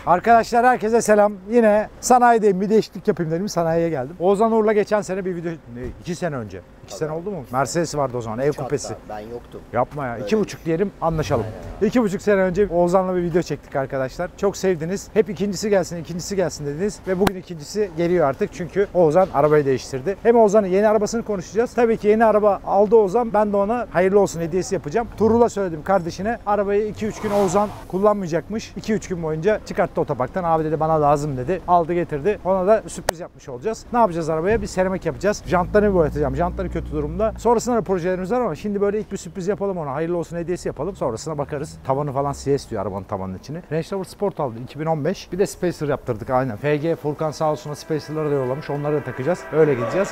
Arkadaşlar herkese selam. Yine sanayideyim. Bir değişiklik yapayım dedim. Sanayiye geldim. Oğuzhan Uğur'la geçen sene bir video... 2 sene önce. 2 sene oldu mu? Mercedes vardı o zaman. Ev kupesi. Ben yoktum. Yapma ya. 2,5 diyelim anlaşalım. 2,5 sene önce Oğuzhan'la bir video çektik arkadaşlar. Çok sevdiniz. Hep ikincisi gelsin dediniz. Ve bugün ikincisi geliyor artık. Çünkü Oğuzhan arabayı değiştirdi. Hem Oğuzhan'ın yeni arabasını konuşacağız. Tabii ki yeni araba aldı Oğuzhan. Ben de ona hayırlı olsun hediyesi yapacağım. Tuğrul'a söyledim kardeşine. Arabayı 2-3 gün Oğuzhan kullanmayacakmış. 2-3 gün boyunca çıkarttı otoparktan. Abi dedi bana lazım dedi. Aldı getirdi. Ona da sürpriz yapmış olacağız. Ne yapacağız arabaya? Bir seramik yapacağız. Jantlarını boyatacağım. Jantları kötü durumda. Sonrasında da projelerimiz var ama şimdi böyle ilk bir sürpriz yapalım ona. Hayırlı olsun hediyesi yapalım. Sonrasına bakarız. Tavanı falan siyah istiyor arabanın tavanının içini. Range Rover Sport aldı 2015. Bir de Spacer yaptırdık aynen. FG Furkan sağ olsun Spacer'ları da yollamış. Onları da takacağız. Öyle gideceğiz.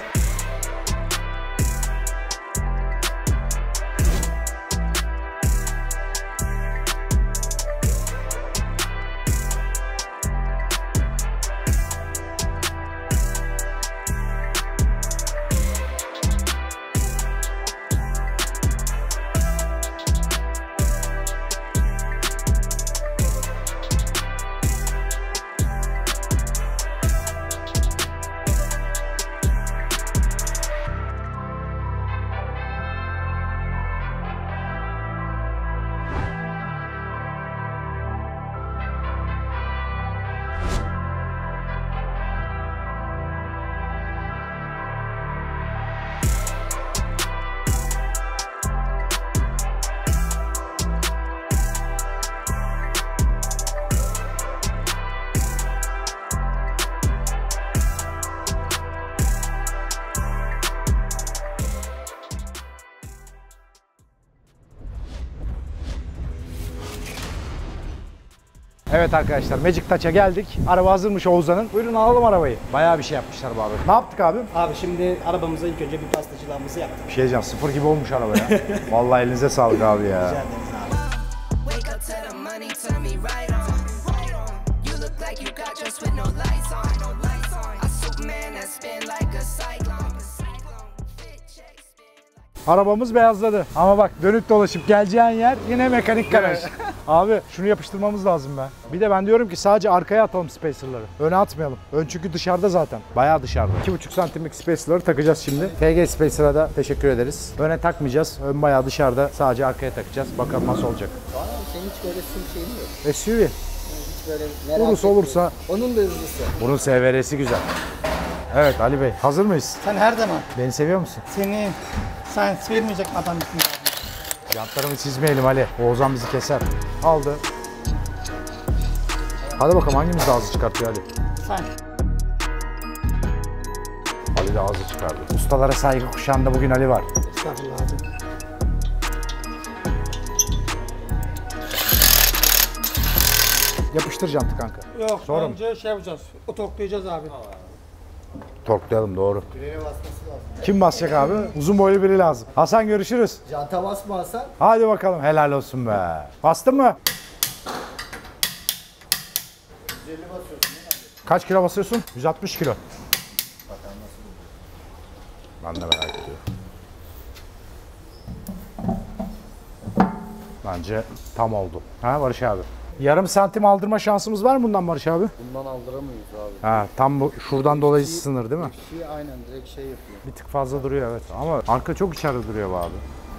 Evet arkadaşlar Magic Touch'a geldik. Araba hazırmış Oğuzhan'ın. Buyurun alalım arabayı. Bayağı bir şey yapmışlar bu abi. Ne yaptık abi? Abi şimdi arabamıza ilk önce bir pastacılığımızı yaptık. Bir şey diyeceğim, sıfır gibi olmuş araba ya. Vallahi elinize sağlık abi ya. Rica ederiz abi. Arabamız beyazladı. Ama bak dönüp dolaşıp geleceğin yer yine mekanik garaj. Abi şunu yapıştırmamız lazım be. Bir de ben diyorum ki sadece arkaya atalım spacerları. Öne atmayalım. Ön çünkü dışarıda zaten. Bayağı dışarıda. 2,5 santimlik spacerları takacağız şimdi. FG Spacer'a da teşekkür ederiz. Öne takmayacağız. Ön bayağı dışarıda. Sadece arkaya takacağız. Bakalım nasıl olacak. Senin hiç böyle şeyin yok. SUV. Hiç böyle merak Olursa olursa. Onun da hızlısı. Bunun SVR'si güzel. Evet Ali Bey, hazır mıyız? Sen her zaman Beni seviyor musun? seni science vermeyecek adam mısın? Jantlarımı çizmeyelim Ali. Oğuzhan bizi keser. Aldı. Hadi bakalım hangimiz daha hızlı çıkartıyor Ali? Sen. Ali de hızlı çıkardı. Ustalara saygı kuşağında bugün Ali var. Estağfurullah abi. Yapıştır jantı kanka. Yok, Sonra mı? önce şey yapacağız. Otoklayacağız abi. Torklayalım doğru. Frene basması lazım. Kim basacak abi? Uzun boylu biri lazım. Hasan görüşürüz. Janta basma Hasan. Hadi bakalım helal olsun be. Bastın mı? 150 basıyorsun değil mi? Kaç kilo basıyorsun? 160 kilo. Ben de merak ediyorum. Bence tam oldu. Ha Barış abi? Yarım santim aldırma şansımız var mı bundan Barış abi? Bundan aldıramayız abi. Ha tam bu şuradan dolayı sınır değil mi? Şey aynen direkt şey yapıyor. Bir tık fazla duruyor evet ama arka çok içeride duruyor bu abi.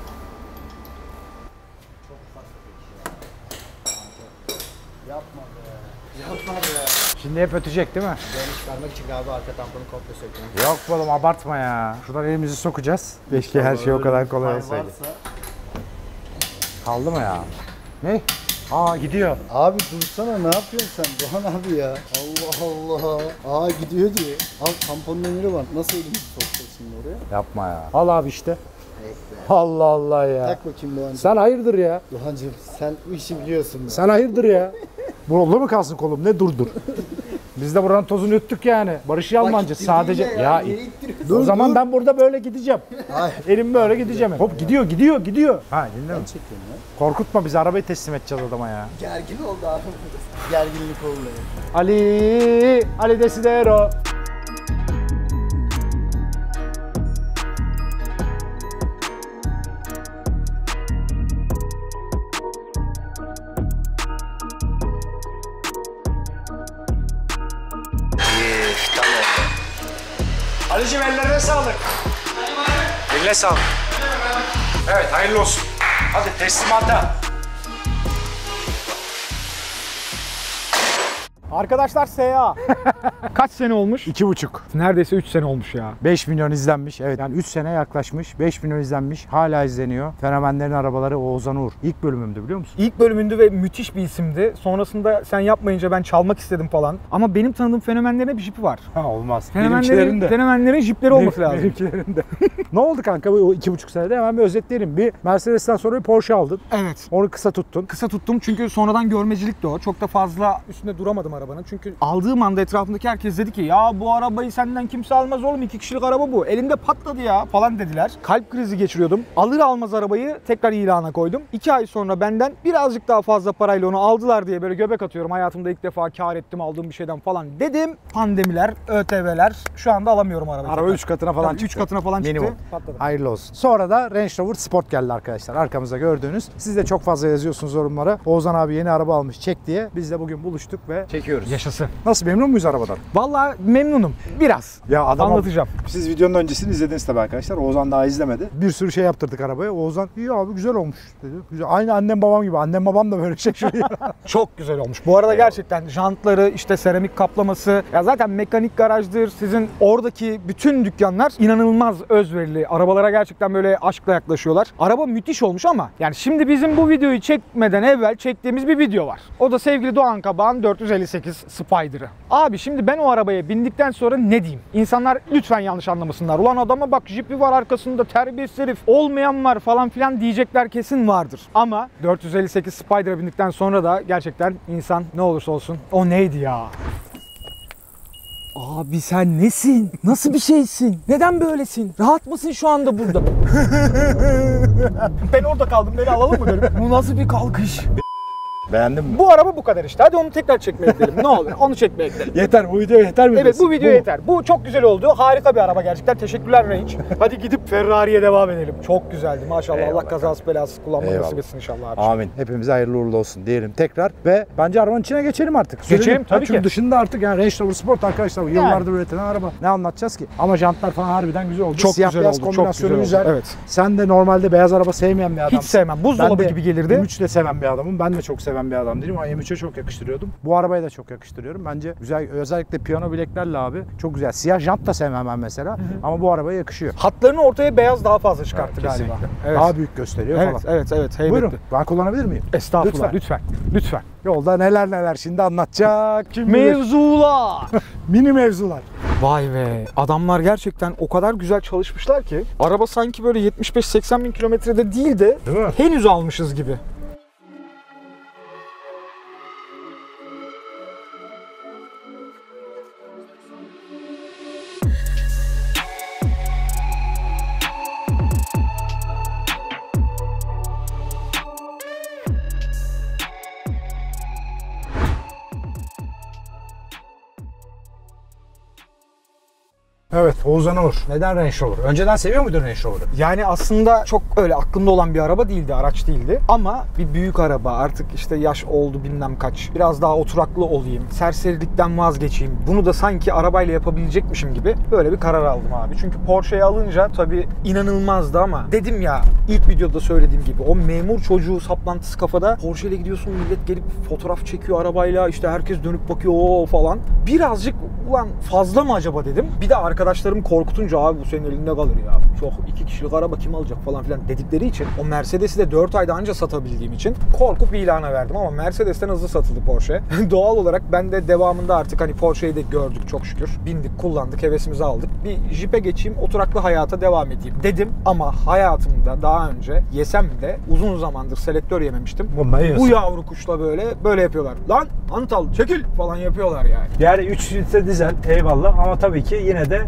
Yapma be. Yapma be. Şimdi hep ötecek değil mi? Beni çıkarmak için galiba arka tamponu komple söküyorum. Yok oğlum abartma ya. Şuradan elimizi sokacağız. Keşke her şey o kadar kolay olsaydı. Kaldı mı ya? Ne? Aa gidiyor. Abi dursana ne yapıyorsun sen Doğan abi ya? Allah Allah. Aa gidiyor diye. Al tamponun ömrü var. Nasıl elimizi sokacağız şimdi oraya? Yapma ya. Al abi işte. Evet be. Allah Allah ya. Tak bakayım Doğancığım. Sen hayırdır ya? Doğancığım sen bu işi biliyorsun. Sen hayırdır ya? Burada mı kalsın kolum? Ne durdur? Biz de buranın tozunu öttük yani. Barış Yalmancı sadece. Ya, o zaman ben burada böyle gideceğim. Elim böyle gideceğim. Hop gidiyor. Ha dinle mi? Korkutma bizi, arabayı teslim edeceğiz adama ya. Gergin oldu abi. Gerginlik oldu. Ali Desidero. Tamam. Ali'cim ellerine sağlık. Eline sağlık. Evet, hayırlı olsun. Hadi teslimata. Arkadaşlar SA. Kaç sene olmuş? 2,5. Neredeyse 3 sene olmuş ya. 5 milyon izlenmiş. Evet, yani 3 sene yaklaşmış. 5 milyon izlenmiş. Hala izleniyor. Fenomenlerin arabaları Oğuzhan Uğur. İlk bölümümdü, biliyor musun? İlk bölümünde ve müthiş bir isimdi. Sonrasında sen yapmayınca ben çalmak istedim falan. Ama benim tanıdığım fenomenlerin hep jipi var. Ha, olmaz. Fenomenlerin jipleri olması lazım. Benimkilerin de. Ne oldu kanka bu 2,5 senede? Hemen bir özetleyelim. Bir Mercedes'ten sonra bir Porsche aldın. Evet. Onu kısa tuttun. Kısa tuttum çünkü sonradan görmecilikti o. Çok da fazla üstünde duramadım arabanın. Çünkü aldığım anda etrafındaki herkes dedi ki ya bu arabayı senden kimse almaz oğlum, 2 kişilik araba bu. Elimde patladı ya falan dediler. Kalp krizi geçiriyordum. Alır almaz arabayı tekrar ilana koydum. 2 ay sonra benden birazcık daha fazla parayla onu aldılar diye böyle göbek atıyorum. Hayatımda ilk defa kar ettim aldığım bir şeyden falan dedim. Pandemiler, ÖTV'ler, şu anda alamıyorum arabayı. Araba 3 katına falan çıktı. 3 katına falan Minimum. çıktı. Patladı. Hayırlı olsun. Sonra da Range Rover Sport geldi arkadaşlar. Arkamızda gördüğünüz. Siz de çok fazla yazıyorsunuz yorumlara. Oğuzhan abi yeni araba almış, çek diye. Biz de bugün buluştuk ve çekiyoruz. Yaşasın. Nasıl, memnun muyuz arabadan? Vallahi memnunum. Biraz. Ya adam Anlatacağım. Siz videonun öncesini izlediniz tabii arkadaşlar. Oğuzhan daha izlemedi. Bir sürü şey yaptırdık arabaya. Oğuzhan iyi abi güzel olmuş dedi. Güzel. Aynı annem babam gibi. Annem babam da böyle şaşırıyor. Çok güzel olmuş. Bu arada gerçekten jantları, işte seramik kaplaması, ya zaten mekanik garajdır. Sizin oradaki bütün dükkanlar inanılmaz özverili. Arabalara gerçekten böyle aşkla yaklaşıyorlar. Araba müthiş olmuş ama yani şimdi bizim bu videoyu çekmeden evvel çektiğimiz bir video var. O da sevgili Doğan Kabağ'ın 458 Spider'ı. Abi şimdi ben o arabaya bindikten sonra ne diyeyim? İnsanlar lütfen yanlış anlamasınlar. Ulan adama bak, jipi var arkasında, terbiyesiz herif, olmayan var falan filan diyecekler, kesin vardır. Ama 458 Spider'a bindikten sonra da gerçekten insan ne olursa olsun o neydi ya? Abi sen nesin? Nasıl bir şeysin? Neden böylesin? Rahat mısın şu anda burada? Ben orada kaldım, beni alalım mı dedim. Bu nasıl bir kalkış? Beğendin mi? Bu araba bu kadar işte. Hadi onu tekrar çekmeye gidelim. Ne olur onu çekmeye gidelim. Yeter, bu video yeter mi? Evet, bu video yeter. Bu çok güzel oldu. Harika bir araba gerçekten. Teşekkürler Range. Hadi gidip Ferrari'ye devam edelim. Çok güzeldi maşallah. Eyvallah. Allah kazası belasız kullanmayı Eyvallah. nasip etsin inşallah abi. Amin. Hepimize hayırlı uğurlu olsun diyelim tekrar. Ve bence arabanın içine geçelim artık. Geçelim, Söyleyelim. tabii Çünkü ki. dışında artık yani Range Rover Sport arkadaşlar. Yani. Yıllardır üretilen araba. Ne anlatacağız ki? Ama jantlar falan harbiden güzel oldu. Çok Siyah güzel beyaz oldu, çok kombinasyonu güzel oldu. güzel. Evet. Sen de normalde beyaz araba sevmeyen bir adamsın. Hiç sevmem. Buzdolabı gibi gelirdi. M3 de seven bir adamım. Ben de çok seven bir adam değilim ama M3'e çok yakıştırıyordum. Bu arabaya da çok yakıştırıyorum. Bence güzel, özellikle piyano bileklerle abi çok güzel. Siyah jant da sevmem ben mesela. Ama bu arabaya yakışıyor. Hatlarını ortaya beyaz daha fazla çıkarttı galiba. Kesinlikle. Evet. Daha büyük gösteriyor Evet, falan. evet, evet. Heybetli. Buyurun. Ben kullanabilir miyim? Estağfurullah. Lütfen. Lütfen. Yolda neler şimdi anlatacak. Kim bilir? Mevzular. Mini mevzular. Vay be. Adamlar gerçekten o kadar güzel çalışmışlar ki. Araba sanki böyle 75-80 bin kilometrede değil de Değil mi? henüz almışız gibi. Evet, Oğuzhan Uğur. Neden Range Rover? Önceden seviyor muydun Range Rover'ı? Yani aslında çok öyle aklımda olan bir araba değildi, araç değildi. Ama bir büyük araba, artık işte yaş oldu bilmem kaç. Biraz daha oturaklı olayım, serserilikten vazgeçeyim. Bunu da sanki arabayla yapabilecekmişim gibi böyle bir karar aldım abi. Çünkü Porsche'yi alınca tabii inanılmazdı ama dedim ya, ilk videoda söylediğim gibi o memur çocuğu saplantısı kafada. Porsche ile gidiyorsun, millet gelip fotoğraf çekiyor arabayla, işte herkes dönüp bakıyor o falan. Birazcık ulan fazla mı acaba dedim. Bir de arkadaşlarım korkutunca abi bu senin elinde kalır ya. Çok 2 kişilik araba kim alacak falan filan dedikleri için o Mercedes'i de 4 ayda anca satabildiğim için korkup ilana verdim ama Mercedes'ten hızlı satıldı Porsche. Doğal olarak ben de devamında artık hani Porsche'yi de gördük çok şükür. Bindik, kullandık, hevesimizi aldık. Bir Jeep'e geçeyim, oturaklı hayata devam edeyim dedim ama hayatımda daha önce yesem de uzun zamandır selektör yememiştim. Bu yavru kuşla böyle yapıyorlar. Lan Antal çekil falan yapıyorlar yani. Yani 3 litre dizel eyvallah ama tabii ki yine de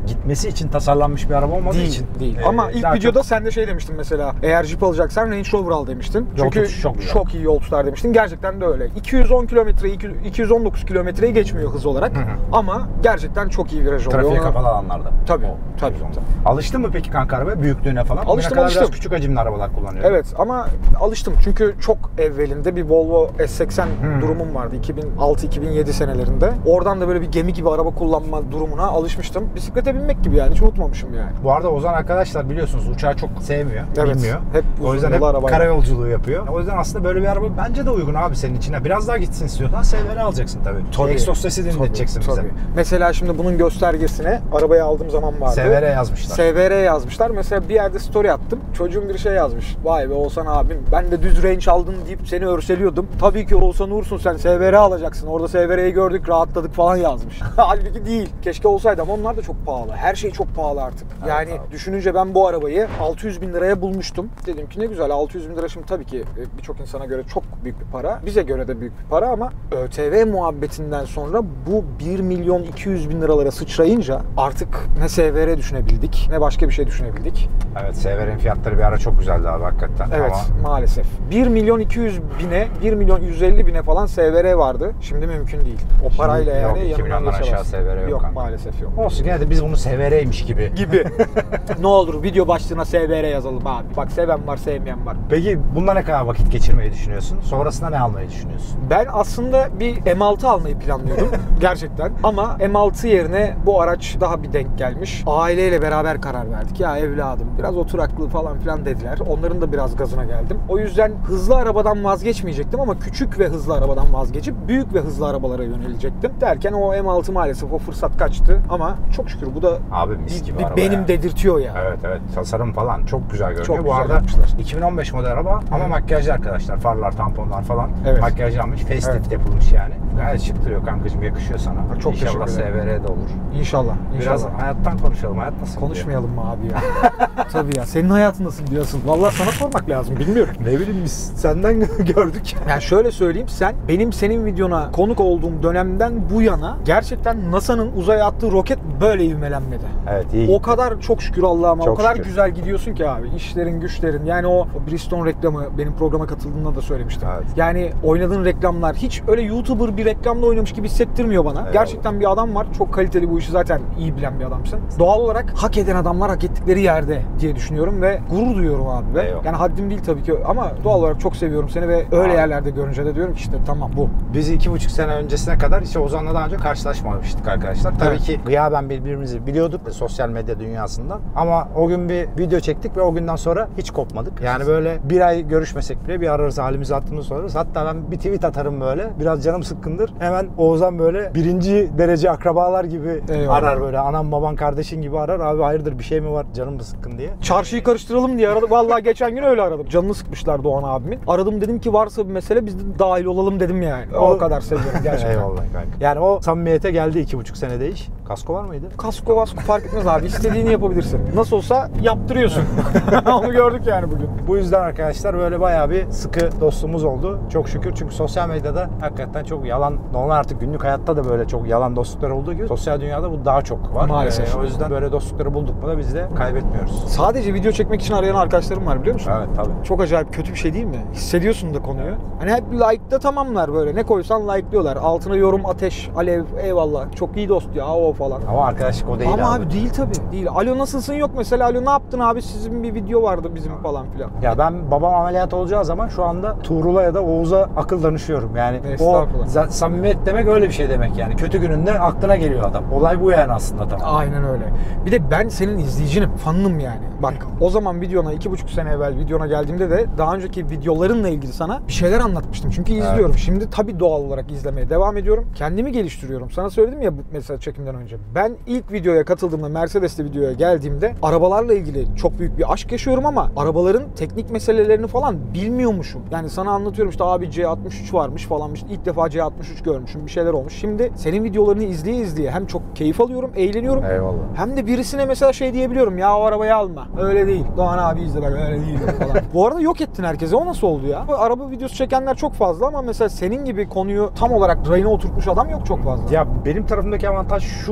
gitmesi için tasarlanmış bir araba olmadığı için. Değil. Ama ilk daha videoda sen de şey demiştin mesela. Eğer Jeep alacaksan Range Rover al demiştin. Yol Çünkü tutuşu çok güzel. çok iyi yol tutar demiştin. Gerçekten de öyle. 210 kilometre, 219 kilometreyi geçmiyor hız olarak. Ama gerçekten çok iyi viraj oluyor. trafiğe Ona- kapalı alanlarda. Tabii, O, tabii. Alıştın mı peki kanka arabaya? Büyüklüğüne falan? Alıştım, Bugüne kadar alıştım. biraz küçük hacimli arabalar kullanıyorum. Evet ama alıştım çünkü çok evvelinde bir Volvo S80 durumum vardı 2006-2007 senelerinde. Oradan da böyle bir gemi gibi araba kullanma durumuna alışmıştım. Bisiklete binmek gibi yani, hiç unutmamışım yani. Bu arada Ozan arkadaşlar biliyorsunuz uçağı çok sevmiyor, bilmiyor. Hep O yüzden uzun yol hep arabayla. karayolculuğu yapıyor. O yüzden aslında böyle bir araba bence de uygun abi senin içine. Biraz daha gitsin istiyorsan SVR alacaksın tabii. Egzoz sesi dinleteceksin bize. Tabii. Mesela şimdi bunun göstergesine arabayı aldığım zaman vardı. SVR yazmışlar. SVR yazmışlar. Mesela bir yerde story attım. Çocuğum bir şey yazmış. Vay be Oğuzhan abim, ben de düz range aldın deyip seni örseliyordum. Tabii ki Oğuzhan Uğur'sun, sen SVR alacaksın. Orada SVR'yi gördük, rahatladık falan yazmış. Halbuki değil. Keşke olsaydı ama onlar da çok pahalı. Her şey çok pahalı artık. Evet, Yani abi. düşününce ben bu arabayı 600 bin liraya bulmuştum. Dedim ki ne güzel, 600 bin lira şimdi tabii ki birçok insana göre çok büyük bir para. Bize göre de büyük bir para ama ÖTV muhabbetinden sonra bu 1 milyon 200 bin liralara sıçrayınca artık ne SVR düşünebildik ne başka bir şey düşünebildik. Evet, SVR'in fiyatları bir ara çok güzeldi abi hakikaten. Evet Ama maalesef. 1 milyon 200 bine, 1 milyon 150 bine falan SVR vardı. Şimdi mümkün değil. O parayla yok, yani 2 yanından milyondan aşağı geçemezsin. SVR yok kanka. Maalesef yok. olsun gene de biz bunu SVR'ymiş gibi. Gibi. Ne olur video başlığına SVR yazalım abi. Bak seven var, sevmeyen var. Peki bunda ne kadar vakit geçirmeyi düşünüyorsun? Sonrasında ne almayı düşünüyorsun? Ben aslında bir M6 almayı planlıyordum gerçekten. Ama M6 yerine bu araç daha bir denk gelmiş. Aileyle beraber karar verdik. Ya evladım biraz oturaklı falan filan dediler. Onların da biraz gazına geldim. O yüzden hızlı arabadan vazgeçmeyecektim ama küçük ve hızlı arabadan vazgeçip büyük ve hızlı arabalara yönelecektim. Derken o M6 maalesef o fırsat kaçtı. Ama çok şükür bu da Abi mis gibi araba benim ya. dedirtiyor ya. Evet evet, tasarım falan çok güzel görünüyor. Çok Bu güzel arada yapmışlar. 2015 model araba ama makyajlı arkadaşlar. Farlar, tamponlar falan Evet. makyajlanmış. Facelift Evet. yapılmış yani. Gayet şık duruyor kankacığım, yakışıyor sana. Çok İnşallah teşekkür ederim. SVR'de olur. İnşallah. Biraz İnşallah. hayattan konuşalım. Hayat nasıl gidiyor? Konuşmayalım mı abi ya? Tabii ya. Senin hayatın nasıl diyorsun? Vallahi sana sormak lazım. Bilmiyorum. Ne bileyim biz senden gördük. Yani şöyle söyleyeyim, sen benim senin videona konuk olduğum dönemden bu yana gerçekten NASA'nın uzaya attığı roket böyle ivmelenmedi. Evet iyi. O kadar çok şükür Allah'ıma, o Çok kadar şükür. güzel gidiyorsun ki abi. İşlerin, güçlerin. Yani o Bridgestone reklamı benim programa katıldığında da söylemiştim. Evet. Yani oynadığın reklamlar hiç öyle YouTuber bir reklamda oynamış gibi hissettirmiyor bana. Eyvallah. Gerçekten bir adam var. Çok kaliteli, bu işi zaten iyi bilen bir adamsın. Doğal olarak hak eden adamlar hak ettikleri yerde diye düşünüyorum ve gurur duyuyorum abi. Ve Eyvallah. yani haddim değil tabii ki ama doğal olarak çok seviyorum seni ve öyle Abi. yerlerde görünce de diyorum ki işte tamam bu. Biz 2,5 sene öncesine kadar işte Ozan'la daha önce karşılaşmamıştık arkadaşlar. Tabii Evet. ki gıyaben birbirimizi biliyorduk sosyal medya dünyasından. Ama o gün bir video çektik ve o günden sonra hiç kopmadık. Yani böyle bir ay görüşmesek bile bir ararız, halimizi attığımızı sorarız. Hatta ben bir tweet atarım böyle. Biraz canım sıkkındır. Hemen Oğuzhan böyle birinci derece akrabalar gibi Eyvallah. arar böyle. Anam baban kardeşin gibi arar. Abi hayırdır bir şey mi var, canım mı sıkkın diye. Çarşıyı karıştıralım diye aradım. Vallahi geçen gün öyle aradım. Canını sıkmışlar Doğan abimin. Aradım, dedim ki varsa bir mesele biz de dahil olalım dedim yani. O kadar seviyorum gerçekten. Eyvallah kanka. Yani o samimiyete geldi 2,5 senede iş. Kasko var mıydı? Kasko vasko fark etmez abi. İstediğini yapabilirsin. Nasıl olsa yaptırıyorsun. Onu gördük yani bugün. Bu yüzden arkadaşlar böyle bayağı bir sıkı dostluğumuz oldu. Çok şükür, çünkü sosyal medyada hakikaten çok yalan, normal artık günlük hayatta da böyle çok yalan dostluklar olduğu gibi sosyal dünyada bu daha çok var. Maalesef. O yüzden böyle dostlukları bulduk mu da biz de kaybetmiyoruz. Sadece video çekmek için arayan arkadaşlarım var biliyor musun? Evet tabii. Çok acayip kötü bir şey değil mi? Hissediyorsun da konuyu. Hani hep like'da tamamlar böyle. Ne koysan like'lıyorlar. Altına yorum, ateş, alev, eyvallah. Çok iyi dost ya o falan. Ama arkadaşlık o değil Ama abi değil tabii. Değil. Alo nasılsın yok mesela. Alo ne yaptın abi? Sizin bir video vardı bizim falan filan. Ya ben babam ameliyat olacağı zaman şu anda Tuğrul'a ya da Oğuz'a akıl danışıyorum. Yani o Estağfurullah. samimiyet demek öyle bir şey demek yani. Kötü gününde aklına geliyor adam. Olay bu yani aslında tam. Aynen öyle. Bir de ben senin izleyicinim, fanınım yani. Bak o zaman videona 2,5 sene evvel videona geldiğimde de daha önceki videolarınla ilgili sana bir şeyler anlatmıştım. Çünkü izliyorum. Evet. Şimdi tabii doğal olarak izlemeye devam ediyorum. Kendimi geliştiriyorum. Sana söyledim ya mesela çekimden önce. Ben ilk videoya katıldığımda, Mercedes'te videoya geldiğimde arabalarla ilgili çok büyük bir aşk yaşıyorum ama arabaların teknik meselelerini falan bilmiyormuşum. Yani sana anlatıyorum işte abi C63 varmış falan. İşte ilk defa C63 görmüşüm. Bir şeyler olmuş. Şimdi senin videolarını izleye izleye hem çok keyif alıyorum, eğleniyorum. Eyvallah. Hem de birisine mesela şey diyebiliyorum ya o arabayı alma. Öyle değil. Doğan abi izle bak öyle değil falan. Bu arada yok ettin herkese. O nasıl oldu ya? Araba videosu çekenler çok fazla ama mesela senin gibi konuyu tam olarak rayına oturtmuş adam yok çok fazla. Ya benim tarafımdaki avantaj şu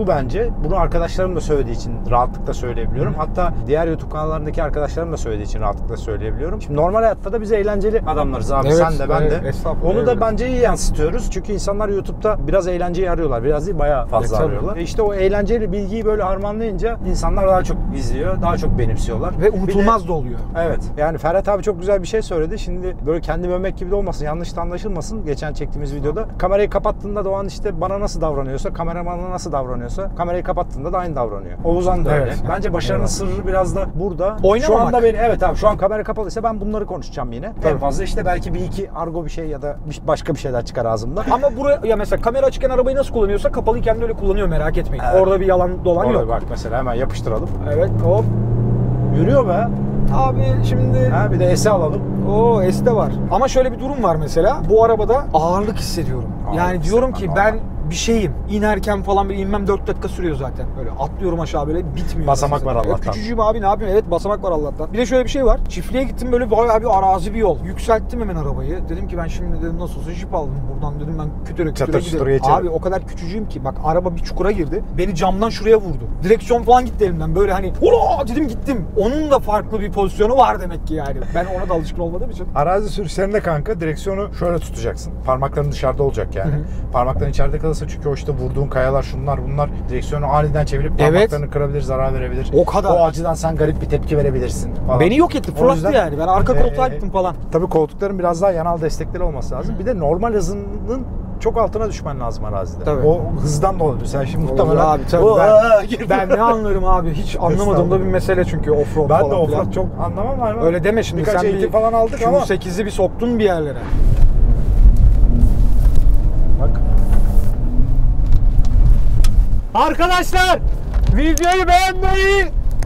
şu bence. Bunu arkadaşlarım da söylediği için rahatlıkla söyleyebiliyorum. Hatta diğer YouTube kanallarındaki arkadaşlarım da söylediği için rahatlıkla söyleyebiliyorum. Şimdi normal hayatta da biz eğlenceli adamlarız abi. Evet, Sen de ben de. evet, estağfurullah, Onu da öyle. bence iyi yansıtıyoruz. Çünkü insanlar YouTube'da biraz eğlenceyi arıyorlar. Biraz değil bayağı fazla tabii. arıyorlar. İşte o eğlenceli bilgiyi böyle harmanlayınca insanlar daha çok izliyor. Daha çok benimsiyorlar. Ve Bir de- unutulmaz da oluyor. Evet. Yani Ferhat abi çok güzel bir şey söyledi. Şimdi böyle kendi övmek gibi de olmasın. Yanlış da anlaşılmasın. Geçen çektiğimiz videoda kamerayı kapattığında Doğan işte bana nasıl davranıyorsa, kameramana nasıl davranıyorsa kamerayı kapattığında da aynı davranıyor. Oğuzhan da öyle. Evet. Bence başarının sırrı biraz da burada. Oynamamak. Şu anda evet abi şu an kamera kapalıysa ben bunları konuşacağım yine. Tabii. En fazla işte belki bir iki argo bir şey ya da başka bir şeyler çıkar ağzımda. Ama buraya ya mesela kamera açıkken arabayı nasıl kullanıyorsa kapalıyken de öyle kullanıyor, merak etmeyin. Evet. Orada bir yalan dolan Orada yok. bak mesela hemen yapıştıralım. Evet, hop. Yürüyor be. Abi şimdi Ha bir de S'e alalım. o S'de var. Ama şöyle bir durum var mesela. Bu arabada ağırlık hissediyorum. Ağırlık Yani diyorum ki hissetmen ben bir şeyim. İnerken falan bir inmem 4 dakika sürüyor zaten. Böyle atlıyorum aşağı böyle bitmiyor. Basamak var Allah'tan. Küçücüğüm abi ne yapayım? Evet basamak var Allah'tan. Bir de şöyle bir şey var. Çiftliğe gittim böyle bayağı bir arazi bir yol. Yükselttim hemen arabayı. Dedim ki ben şimdi dedim nasıl olsa jip aldım. Buradan dedim ben kütüre Çatır çutur giderim. geçerim. Abi o kadar küçücüğüm ki bak araba bir çukura girdi. Beni camdan şuraya vurdu. Direksiyon falan gitti elimden. Böyle hani ola dedim gittim. Onun da farklı bir pozisyonu var demek ki yani. Ben ona da alışkın olmadığım için. Arazi sürüşlerinde kanka direksiyonu şöyle tutacaksın. Parmakların dışarıda olacak yani. Parmakların içeride kalırsa çünkü o işte vurduğun kayalar şunlar bunlar direksiyonu aniden çevirip parmaklarını kırabilir, zarar verebilir. O kadar. O açıdan sen garip bir tepki verebilirsin falan. Beni yok etti, O fırlattı yüzden- yani. Ben arka koltuğa gittim falan. Tabii koltukların biraz daha yanal destekleri olması lazım. Bir de normal hızının çok altına düşmen lazım arazide. Tabii. O hızdan dolayı. Sen şimdi Olur muhtemelen abi tabii. Ben ne anlarım abi? Hiç anlamadığım da bir mesele çünkü offroad ben falan de offroad filan. çok anlamam ama. Öyle deme şimdi Birkaç sen eğitim bir falan aldık ama. Q8'i bir soktun bir yerlere. Bak. Arkadaşlar videoyu beğenmeyi,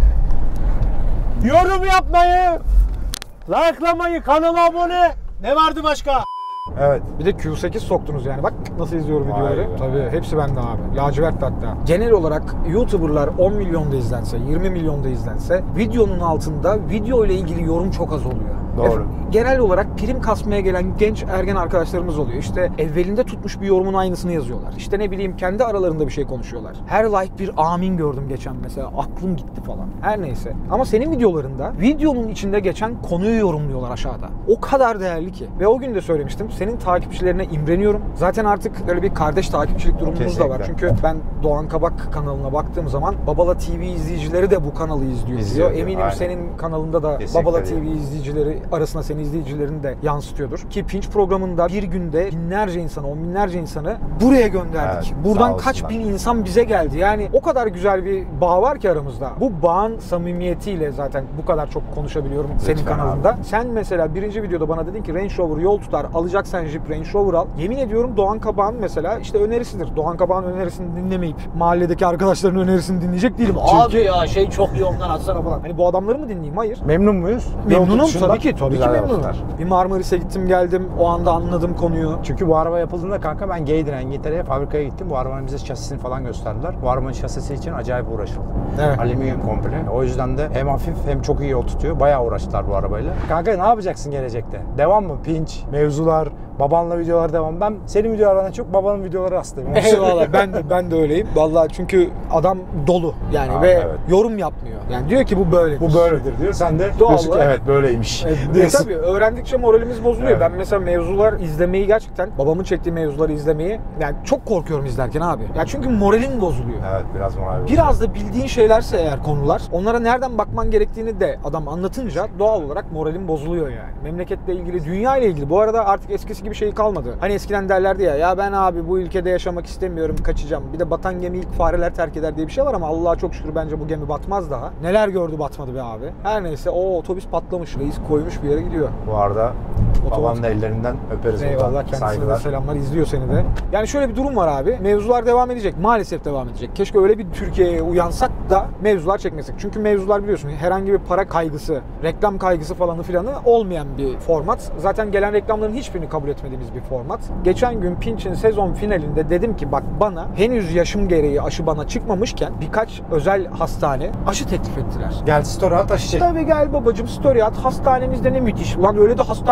yorum yapmayı, likelamayı, kanala abone. Ne vardı başka? Evet. Bir de Q8 soktunuz yani. Bak nasıl izliyorum Vay videoları. be. Tabii hepsi bende abi. Lacivert hatta. Genel olarak YouTuber'lar 10 milyonda izlense, 20 milyonda izlense videonun altında video ile ilgili yorum çok az oluyor. Doğru. Genel olarak prim kasmaya gelen genç ergen arkadaşlarımız oluyor. İşte evvelinde tutmuş bir yorumun aynısını yazıyorlar. İşte ne bileyim kendi aralarında bir şey konuşuyorlar. Her like bir amin gördüm geçen mesela. Aklım gitti falan. Her neyse. Ama senin videolarında videonun içinde geçen konuyu yorumluyorlar aşağıda. O kadar değerli ki. Ve o gün de söylemiştim. Senin takipçilerine imreniyorum. Zaten artık böyle bir kardeş takipçilik durumumuz da var. Kesinlikle. Çünkü ben Doğan Kabak kanalına baktığım zaman Babala TV izleyicileri de bu kanalı izliyor. İzliyor, Eminim aynen. senin kanalında da Kesinlikle Babala öyle. TV izleyicileri arasında senin izleyicilerini de yansıtıyordur. Ki Pinch programında bir günde binlerce insanı, on binlerce insanı buraya gönderdik. Evet, Buradan sağ kaç olsunlar. bin insan bize geldi. Yani o kadar güzel bir bağ var ki aramızda. Bu bağın samimiyetiyle zaten bu kadar çok konuşabiliyorum senin Lütfen kanalında. abi. Sen mesela birinci videoda bana dedin ki Range Rover yol tutar, alacaksan Jeep Range Rover al. Yemin ediyorum Doğan Kabak'ın mesela işte önerisidir. Doğan Kabak'ın önerisini dinlemeyip mahalledeki arkadaşların önerisini dinleyecek değilim. Abi ya şey çok iyi ondan atsana falan. Hani bu adamları mı dinleyeyim? Hayır. Memnun muyuz? Memnunum Yol tutuşundan tabii ki güzel memnunum. yaptılar. Bir Marmaris'e gittim geldim o anda anladım konuyu. Çünkü bu araba yapıldığında kanka ben Gaydin'e, İngiltere'ye fabrikaya gittim. Bu arabanın bize şasisini falan gösterdiler. Bu arabanın şasisi için acayip uğraşıldı. Evet. Alüminyum komple. O yüzden de hem hafif hem çok iyi yol tutuyor. Bayağı uğraştılar bu arabayla. Kanka ne yapacaksın gelecekte? Devam mı? Pinch, mevzular, babanla videolar devam. Ben senin videolardan çok babanın videoları hastayım. Onu Eyvallah ben de öyleyim. Vallahi çünkü adam dolu yani Abi, ve evet. yorum yapmıyor. Yani diyor ki bu böyle. Bu böyledir diyor. Sen de Doğal diyorsun ki olarak- evet böyleymiş. Tabii öğrendikçe moralimiz bozuluyor. Evet. Ben mesela mevzular izlemeyi gerçekten babamın çektiği mevzuları izlemeyi yani çok korkuyorum izlerken abi. Ya çünkü moralin bozuluyor. Evet biraz moral. Biraz da bildiğin şeylerse eğer konular, onlara nereden bakman gerektiğini de adam anlatınca doğal olarak moralin bozuluyor yani. Memleketle ilgili, dünya ile ilgili. Bu arada artık eskisi gibi şey kalmadı. Hani eskiden derlerdi ya ben abi bu ülkede yaşamak istemiyorum, kaçacağım. Bir de batan gemi ilk fareler terk eder diye bir şey var ama Allah'a çok şükür bence bu gemi batmaz daha. Neler gördü batmadı be abi. Her neyse o otobüs patlamış, reis koymuş bir yere gidiyor. Bu arada Otomatik. babanın da ellerinden öperiz. Eyvallah buradan. kendisine de Saygılar. selamlar, izliyor seni de. Yani şöyle bir durum var abi. Mevzular devam edecek. Maalesef devam edecek. Keşke öyle bir Türkiye'ye uyansak da mevzular çekmesek. Çünkü mevzular biliyorsun herhangi bir para kaygısı, reklam kaygısı falanı filanı olmayan bir format. Zaten gelen reklamların hiçbirini kabul etmediğimiz bir format. Geçen gün Pinch'in sezon finalinde dedim ki bak bana henüz yaşım gereği aşı bana çıkmamışken birkaç özel hastane aşı teklif ettiler. Gel story at aşı çek. Tabii gel babacım story at. Hastanemizde ne müthiş. Ulan öyle de hastane mi olur?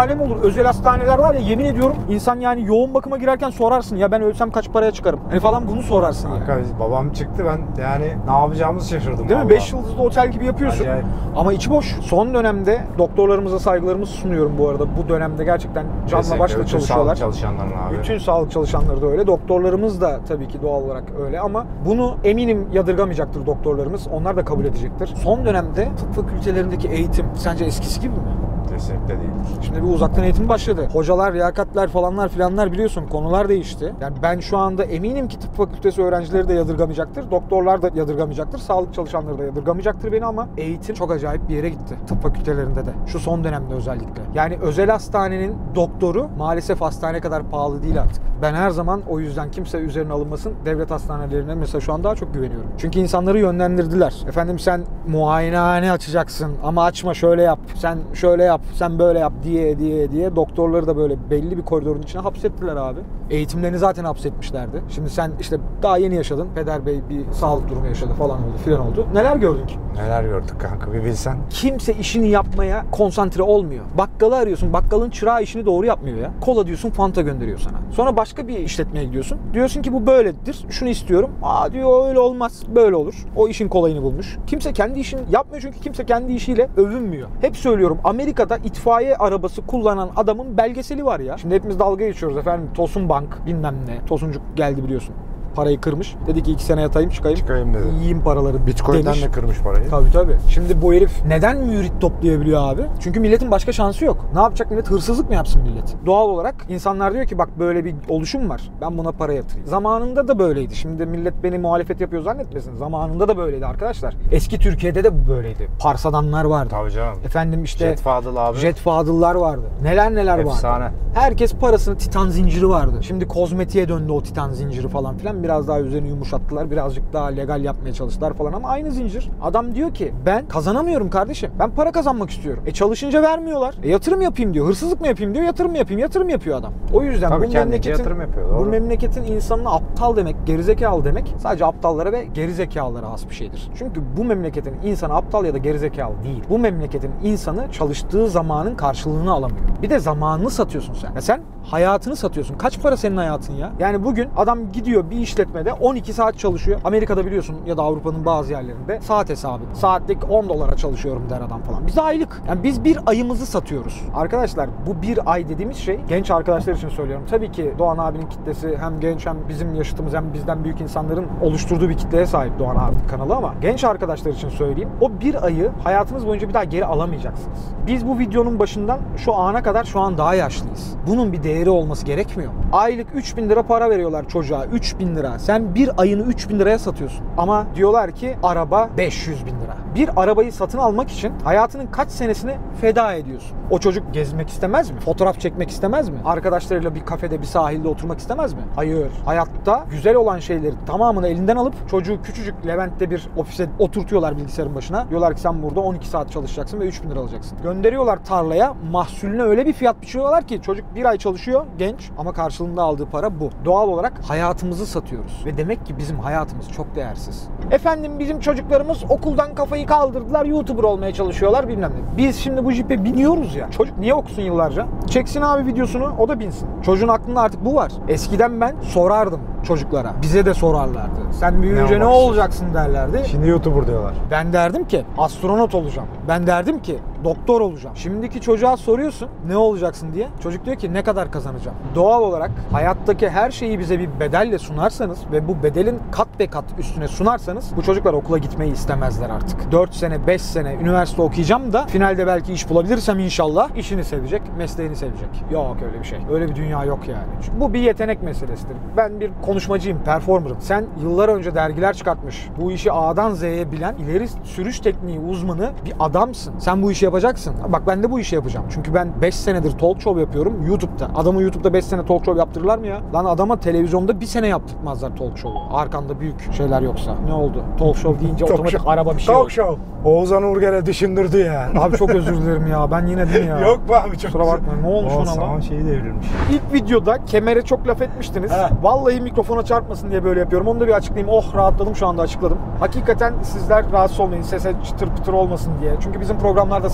özel hastaneler var ya, yemin ediyorum insan yani yoğun bakıma girerken sorarsın ya ben ölsem kaç paraya çıkarım? Hani falan bunu sorarsın ya. Kanka babam çıktı, ben yani ne yapacağımızı şaşırdım. Değil mi? vallahi. 5 yıldızlı otel gibi yapıyorsun. Acayip. Ama içi boş. Son dönemde doktorlarımıza saygılarımı sunuyorum bu arada. Bu dönemde gerçekten canla Kesinlikle başla bütün çalışıyorlar. sağlık çalışanların abi. Bütün sağlık çalışanları da öyle. Doktorlarımız da tabii ki doğal olarak öyle ama bunu eminim yadırgamayacaktır doktorlarımız. Onlar da kabul edecektir. Son dönemde tıp fakültelerindeki eğitim sence eskisi gibi mi? Kesinlikle değil. Şimdi bir uzaktan eğitim başladı. Hocalar, liyakatler falanlar filanlar biliyorsun konular değişti. Yani ben şu anda eminim ki tıp fakültesi öğrencileri de yadırgamayacaktır. Doktorlar da yadırgamayacaktır. Sağlık çalışanları da yadırgamayacaktır beni ama eğitim çok acayip bir yere gitti. Tıp fakültelerinde de. Şu son dönemde özellikle. Yani özel hastanenin doktoru maalesef hastane kadar pahalı değil artık. Ben her zaman o yüzden kimse üzerine alınmasın. Devlet hastanelerine mesela şu an daha çok güveniyorum. Çünkü insanları yönlendirdiler. Efendim sen muayenehane açacaksın ama açma şöyle yap. Sen şöyle yap. Sen böyle yap diye doktorları da böyle belli bir koridorun içine hapsettiler abi. Eğitimlerini zaten hapsetmişlerdi. Şimdi sen işte daha yeni yaşadın. Peder Bey bir sağlık durumu yaşadı falan oldu filan oldu. Neler gördün ki? Neler gördük kanka bir bilsen. Kimse işini yapmaya konsantre olmuyor. Bakkalı arıyorsun. Bakkalın çırağı işini doğru yapmıyor ya. Kola diyorsun, Fanta gönderiyor sana. Sonra başka bir işletmeye gidiyorsun. Diyorsun ki bu böyledir. Şunu istiyorum. Aa diyor öyle olmaz. Böyle olur. O işin kolayını bulmuş. Kimse kendi işini yapmıyor çünkü kimse kendi işiyle övünmüyor. Hep söylüyorum Amerika'da itfaiye arabası kullanan adamın belgeseli var ya. Şimdi hepimiz dalga geçiyoruz efendim. Tosun Bank bilmem ne. Tosuncuk geldi biliyorsun. Parayı kırmış. Dedi ki 2 sene yatayım çıkayım dedi. Yiyeyim paraları Bitcoin'den demiş. de kırmış parayı. Tabii. Şimdi bu herif neden mürit toplayabiliyor abi? Çünkü milletin başka şansı yok. Ne yapacak millet? Hırsızlık mı yapsın millet? Doğal olarak insanlar diyor ki bak böyle bir oluşum var. Ben buna para yatırayım. Zamanında da böyleydi. Şimdi millet beni muhalefet yapıyor zannetmesin. Zamanında da böyleydi arkadaşlar. Eski Türkiye'de de bu böyleydi. Parsadanlar vardı. Tabii canım. Efendim işte Jet Fadıl abi. Jet Fadıllar vardı. Neler Efsane. vardı. Herkes parasını titan zinciri vardı. Şimdi kozmetiğe döndü o titan zinciri falan filan. Biraz daha üzerine yumuşattılar. Birazcık daha legal yapmaya çalıştılar falan ama aynı zincir. Adam diyor ki ben kazanamıyorum kardeşim. Ben para kazanmak istiyorum. Çalışınca vermiyorlar. Yatırım yapayım diyor. Hırsızlık mı yapayım diyor. Yatırım yapayım. Yatırım yapıyor adam. O yüzden Tabii bu kendince memleketin yatırım yapıyor, doğru. bu memleketin insanına aptal demek, gerizekalı demek sadece aptallara ve gerizekalılara has bir şeydir. Çünkü bu memleketin insanı aptal ya da gerizekalı değil. Bu memleketin insanı çalıştığı zamanın karşılığını alamıyor. Bir de zamanını satıyorsun sen. Ya sen hayatını satıyorsun. Kaç para senin hayatın ya? Yani bugün adam gidiyor bir işletmede 12 saat çalışıyor. Amerika'da biliyorsun ya da Avrupa'nın bazı yerlerinde saat hesabı. Saatlik $10 çalışıyorum der adam falan. Biz aylık. Yani biz bir ayımızı satıyoruz. Arkadaşlar bu bir ay dediğimiz şey genç arkadaşlar için söylüyorum. Tabii ki Doğan abinin kitlesi hem genç hem bizim yaşıtımız hem bizden büyük insanların oluşturduğu bir kitleye sahip Doğan abinin kanalı ama genç arkadaşlar için söyleyeyim. O bir ayı hayatınız boyunca bir daha geri alamayacaksınız. Biz bu videonun başından şu ana kadar şu an daha yaşlıyız. Bunun bir değeri olması gerekmiyor. Aylık 3.000 lira para veriyorlar çocuğa. 3.000 lira. Sen bir ayını 3.000 liraya satıyorsun. Ama diyorlar ki araba 500.000 lira. Bir arabayı satın almak için hayatının kaç senesini feda ediyorsun? O çocuk gezmek istemez mi? Fotoğraf çekmek istemez mi? Arkadaşlarıyla bir kafede, bir sahilde oturmak istemez mi? Hayır. Hayatta güzel olan şeyleri tamamını elinden alıp çocuğu küçücük Levent'te bir ofise oturtuyorlar bilgisayarın başına. Diyorlar ki sen burada 12 saat çalışacaksın ve 3.000 lira alacaksın. Gönderiyorlar tarlaya. Mahsulüne öyle bir fiyat biçiyorlar ki çocuk bir ay çalışıyor genç ama karşılığında aldığı para bu. Doğal olarak hayatımızı satıyoruz. Ve demek ki bizim hayatımız çok değersiz. Efendim bizim çocuklarımız okuldan kafayı kaldırdılar. YouTuber olmaya çalışıyorlar bilmem ne. Biz şimdi bu jipe biniyoruz ya. Çocuk niye okusun yıllarca? Çeksin abi videosunu o da binsin. Çocuğun aklında artık bu var. Eskiden ben sorardım çocuklara. Bize de sorarlardı. Sen büyüyünce ne olacaksın derlerdi. Şimdi YouTuber diyorlar. Ben derdim ki astronot olacağım. Ben derdim ki doktor olacağım. Şimdiki çocuğa soruyorsun ne olacaksın diye. Çocuk diyor ki ne kadar kazanacağım. Doğal olarak hayattaki her şeyi bize bir bedelle sunarsanız ve bu bedelin kat be kat üstüne sunarsanız bu çocuklar okula gitmeyi istemezler artık. 4 sene 5 sene üniversite okuyacağım da finalde belki iş bulabilirsem inşallah işini sevecek, mesleğini sevecek. Yok öyle bir şey. Öyle bir dünya yok yani. Çünkü bu bir yetenek meselesidir. Ben bir konuşmacıyım, performerım. Sen yıllar önce dergiler çıkartmış. Bu işi A'dan Z'ye bilen ileri sürüş tekniği uzmanı bir adamsın. Sen bu işi yapacaksın. Bak ben de bu işi yapacağım. Çünkü ben 5 senedir talk show yapıyorum YouTube'da. Adamı YouTube'da 5 sene talk show yaptırırlar mı ya? Lan adama televizyonda 1 sene yaptırmazlar talk show'u. Arkanda büyük şeyler yoksa. Ne oldu? Talk show deyince otomatik araba bir şey Talk oldu. show. Oğuzhan Uğur gene düşündürdü ya. Abi çok özür dilerim ya. Ben yine değil ya. Yok be abi çok Kusura bakma. Ne olmuş ona Saman lan? şeyi devrilmiş. İlk videoda kemere çok laf etmiştiniz. Vallahi mikrofona çarpmasın diye böyle yapıyorum. Onu da bir açıklayayım. Oh rahatladım şu anda açıkladım. Hakikaten sizler rahatsız olmayın. Sese çıtır pıtır olmasın diye. Çünkü bizim programlarda ses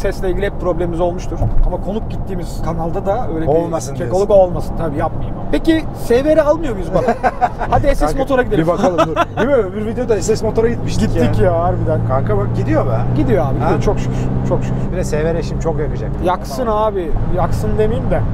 sesle ilgili hep problemimiz olmuştur. Ama konuk gittiğimiz kanalda da öyle bir Olmasın kekoluk diyorsun. olmasın. Tabii yapmayayım ama. Peki SVR almıyor muyuz bana? Hadi SS motora gidelim. Bir bakalım dur. Değil mi? Öbür videoda SS motora gitmiştik Gittik ya harbiden. Kanka bak gidiyor be. Gidiyor abi gidiyor. Ha? Çok şükür. Çok şükür. Bir de SVR şimdi çok yakacak. Yaksın abi. Yaksın demeyeyim de.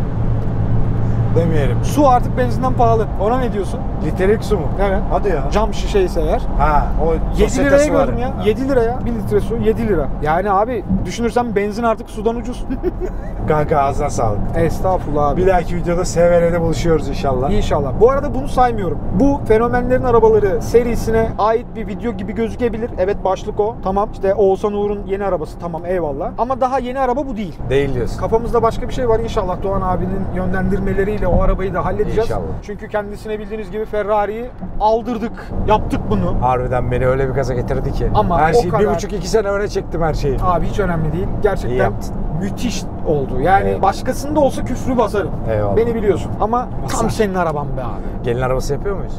Demeyelim. Su artık benzinden pahalı. Ona ne diyorsun? Litrelik su mu? Evet. Hadi ya. Cam şişeyse eğer. Ha o 7 sosyetesi liraya var. gördüm ya. 7 liraya. 1 litre su 7 lira. Yani abi düşünürsen benzin artık sudan ucuz. Kanka ağzına sağlık. Estağfurullah abi. Bir dahaki videoda SVR'de buluşuyoruz inşallah. İnşallah. Bu arada bunu saymıyorum. Bu Fenomenlerin Arabaları serisine ait bir video gibi gözükebilir. Evet başlık o. Tamam. İşte Oğuzhan Uğur'un yeni arabası. Tamam eyvallah. Ama daha yeni araba bu değil. Değil diyorsun. Kafamızda başka bir şey var. İnşallah Doğan abinin yönlendirmeleriyle o arabayı da halledeceğiz. İnşallah. Çünkü kendisine bildiğiniz gibi Ferrari'yi aldırdık. Yaptık bunu. Harbiden beni öyle bir gaza getirdi ki. Ama her o şeyi kadar- 1,5-2 sene öne çektim her şeyi. Abi hiç önemli değil. İyi Gerçekten yaptın. müthiş oldu. Yani Evet. başkasında olsa küfrü basarım. Eyvallah. Beni biliyorsun. Ama tam Basar. senin araban be abi. Gelin arabası yapıyor muyuz?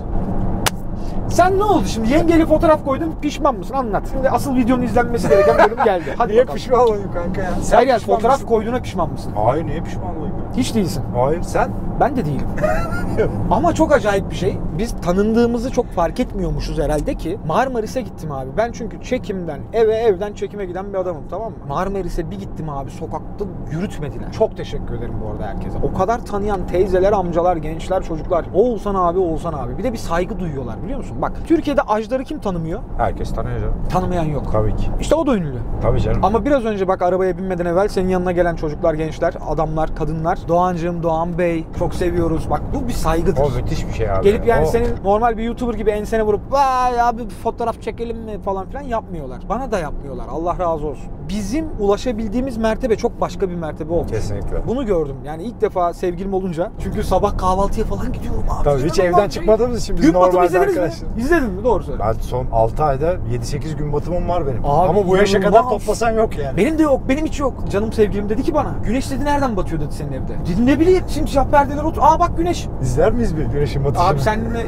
Sen ne oldu şimdi? Yengeli fotoğraf koydun, pişman mısın? Anlat. Şimdi asıl videonun izlenmesi gereken bölüm geldi. Hadi Niye bakalım. pişman olayım kanka ya? Hayır yani pişman fotoğraf mısın? koyduğuna pişman mısın? Hayır niye pişman olayım ya? Hiç değilsin. Hayır sen? Ben de değilim. Ama çok acayip bir şey. Biz tanındığımızı çok fark etmiyormuşuz herhalde ki Marmaris'e gittim abi. Ben çünkü çekimden eve, evden çekime giden bir adamım, tamam mı? Marmaris'e bir gittim abi, sokakta yürütmediler. Çok teşekkür ederim bu arada herkese. O kadar tanıyan teyzeler, amcalar, gençler, çocuklar. Oğuzhan abi, Oğuzhan abi. Bir de bir saygı duyuyorlar biliyor musun? Bak Türkiye'de Ajdar'ı kim tanımıyor? Herkes tanıyor canım. Tanımayan yok. Tabii ki. İşte o da ünlü. Tabii canım. Ama biraz önce bak arabaya binmeden evvel senin yanına gelen çocuklar, gençler, adamlar, kadınlar. Doğancığım, Doğan Bey çok seviyoruz. Bak bu bir saygıdır. O müthiş bir şey abi. Gelip yani O- senin normal bir YouTuber gibi ensene vurup vay abi bir fotoğraf çekelim mi falan filan yapmıyorlar. Bana da yapmıyorlar. Allah razı olsun. Bizim ulaşabildiğimiz mertebe çok başka bir mertebe oldu. Kesinlikle. Bunu gördüm. Yani ilk defa sevgilim olunca. Çünkü sabah kahvaltıya falan gidiyorum abi. Tabii hiç İnanılmaz evden şey. çıkmadığımız için biz Gün batımı normalde izlediniz arkadaşlar. mi? İzledin mi? Doğru söyle. Ben son 6 ayda 7-8 gün batımım var benim. Abi Ama bu yaşa kadar inanılmaz. toplasan yok yani. Benim de yok, benim hiç yok. Canım sevgilim dedi ki bana, güneş dedi nereden batıyor dedi senin evde. Dedim ne bileyim, simsiyah perdeler otur. Aa bak güneş. İzler miyiz bir güneşin batışını? Abi seninle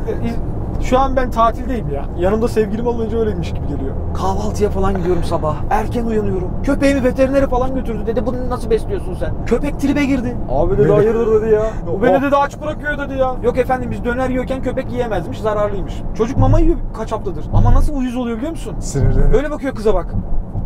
şu an ben tatildeyim ya. Yanımda sevgilim olmayınca öyleymiş gibi geliyor. Kahvaltıya falan gidiyorum sabah. Erken uyanıyorum. Köpeğimi veterinere falan götürdü dedi. Bunu nasıl besliyorsun sen? Köpek tribe girdi. Abi dedi Beni- hayırdır dedi ya. O beni Oh. dedi aç bırakıyor dedi ya. Yok efendim biz döner yiyorken köpek yiyemezmiş, zararlıymış. Çocuk mama yiyor kaç haftadır. Ama nasıl uyuz oluyor biliyor musun? Sinirlenir. Öyle bakıyor kıza bak.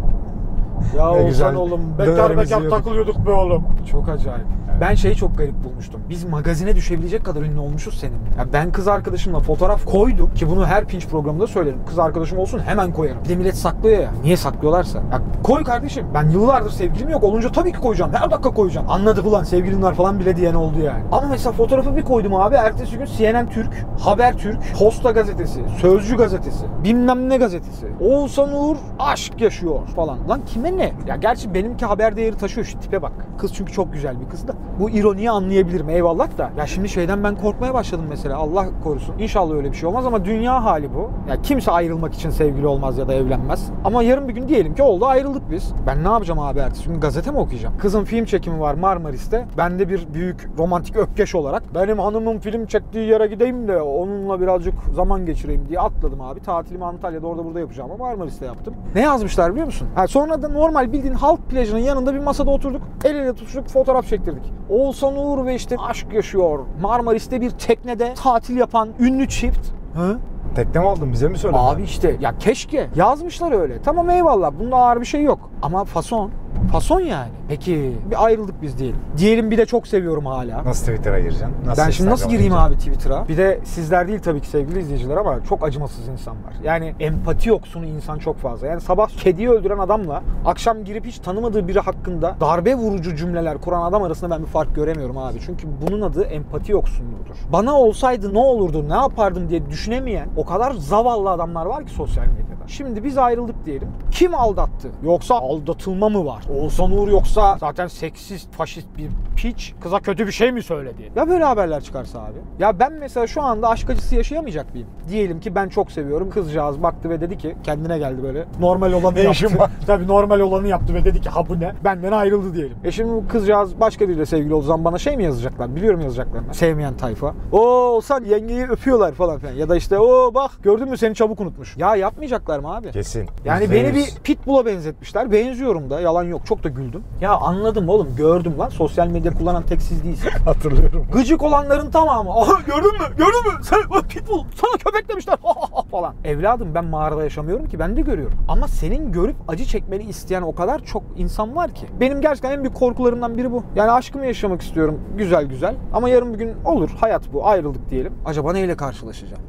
Ya Ne olsan güzel. oğlum, Dönerimizi bekar yiyorduk. takılıyorduk be oğlum. Çok acayip. Ben şeyi çok garip bulmuştum. Biz magazine düşebilecek kadar ünlü olmuşuz seninle. Ya ben kız arkadaşımla fotoğraf koydum ki bunu her pinç programında söylerim. Kız arkadaşım olsun hemen koyarım. Bir de millet saklıyor ya. Niye saklıyorlarsa? Ya koy kardeşim. Ben yıllardır sevgilim yok. Olunca tabii ki koyacağım. Her dakika koyacağım. Anladık ulan sevgilim var falan bile diyen oldu yani. Ama mesela fotoğrafı bir koydum abi. Ertesi gün CNN Türk, Habertürk, Posta Gazetesi, Sözcü Gazetesi, bilmem ne gazetesi. Oğuzhan Uğur aşk yaşıyor falan. Lan kime ne? Ya gerçi benimki haber değeri taşıyor, şu tipe bak. Kız çünkü çok güzel bir kız da. Bu ironiyi anlayabilirim eyvallah da. Ya şimdi şeyden ben korkmaya başladım mesela. Allah korusun. İnşallah öyle bir şey olmaz ama dünya hali bu. Ya kimse ayrılmak için sevgili olmaz ya da evlenmez. Ama yarın bir gün diyelim ki oldu, ayrıldık biz. Ben ne yapacağım abi ertesi gün? Gazete mi okuyacağım? Kızın film çekimi var Marmaris'te. Ben de bir büyük romantik ökkeş olarak benim hanımın film çektiği yere gideyim de onunla birazcık zaman geçireyim diye atladım abi. Tatilimi Antalya'da orada burada yapacağım ama Marmaris'te yaptım. Ne yazmışlar biliyor musun? Ha, sonra da normal bildiğin halk plajının yanında bir masada oturduk. El ele tutuştuk, fotoğraf çektirdik. Oğuzhan Uğur ve işte aşk yaşıyor. Marmaris'te bir teknede tatil yapan ünlü çift. Hı? Tekne mi aldın bize mi söyledin? Abi işte ya keşke yazmışlar öyle. Tamam eyvallah, bunda ağır bir şey yok. Ama fason. Fason yani. Peki bir ayrıldık biz diyelim. Diyelim bir de çok seviyorum hala. Nasıl Twitter'a gireceksin? Ben şimdi nasıl Instagram'a gireyim gireceksin? abi Twitter'a? Bir de sizler değil tabii ki sevgili izleyiciler ama çok acımasız insan var. Yani empati yoksunu insan çok fazla. Yani sabah kediyi öldüren adamla akşam girip hiç tanımadığı biri hakkında darbe vurucu cümleler kuran adam arasında ben bir fark göremiyorum abi. Çünkü bunun adı empati yoksunluğudur. Bana olsaydı ne olurdu, ne yapardım diye düşünemeyen o kadar zavallı adamlar var ki sosyal medyada. Şimdi biz ayrıldık diyelim. Kim aldattı? Yoksa aldatılma mı var? Oğuzhan Uğur yoksa zaten seksist, faşist bir piç kıza kötü bir şey mi söyledi? Ya böyle haberler çıkarsa abi? Ya ben mesela şu anda aşk acısı yaşayamayacak mıyım? Diyelim ki ben çok seviyorum. Kızcağız baktı ve dedi ki, kendine geldi böyle. Normal olanı Ne işin yaptı. var? Tabii normal olanı yaptı ve dedi ki ha bu ne? Benden ayrıldı diyelim. Şimdi bu kızcağız başka biriyle sevgili olduğu zaman bana şey mi yazacaklar? Biliyorum yazacaklarını. Sevmeyen tayfa. Oo Oğuzhan yengeyi öpüyorlar falan filan. Ya da işte o bak gördün mü seni çabuk unutmuş. Ya yapmayacaklar benzetmişler mi abi? Kesin. Yani beni bir pitbull'a benzetmişler. Benziyorum da, yalan yok. Çok da güldüm. Ya anladım oğlum, gördüm lan. Sosyal medya kullanan tek siz değilsiniz. Hatırlıyorum. Gıcık olanların tamamı. Aha gördün mü? Gördün mü? Sen pitbull, sana köpek demişler falan. Evladım ben mağarada yaşamıyorum ki, ben de görüyorum. Ama senin görüp acı çekmeni isteyen o kadar çok insan var ki. Benim gerçekten en büyük korkularımdan biri bu. Yani aşkımı yaşamak istiyorum güzel güzel. Ama yarın bir gün olur, hayat bu, ayrıldık diyelim. Acaba neyle karşılaşacağım?